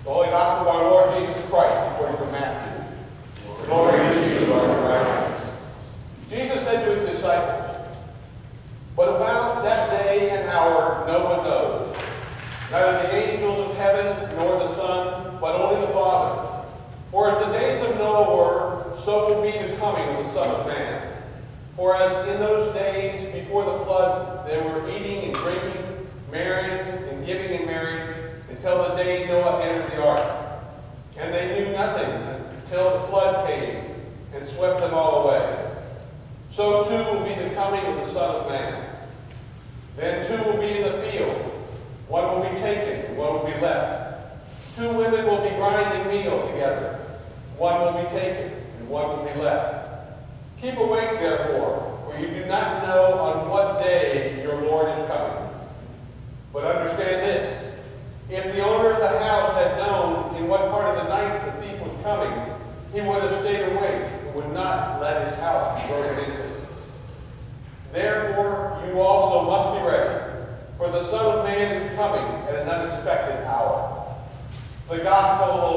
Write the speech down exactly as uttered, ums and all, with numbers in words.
The Holy Gospel of our Lord Jesus Christ according to Matthew. Glory to you, Lord Christ. Jesus said to his disciples, "But about that day and hour no one knows, neither the angels of heaven nor the Son, but only the Father. For as the days of Noah were, so will be the coming of the Son of Man. For as in those days before the flood they were eating and drinking, marrying and giving in marriage, until the day Noah entered the ark. And they knew nothing until the flood came and swept them all away. So too will be the coming of the Son of Man. Then two will be in the field. One will be taken, and one will be left. Two women will be grinding meal together. One will be taken, and one will be left. Keep awake, therefore, for you do not know on what day your Lord is coming. But understand this. If the owner of the house had known in what part of the night the thief was coming, he would have stayed awake and would not let his house be broken into. Therefore, you also must be ready, for the Son of Man is coming at an unexpected hour." The Gospel of the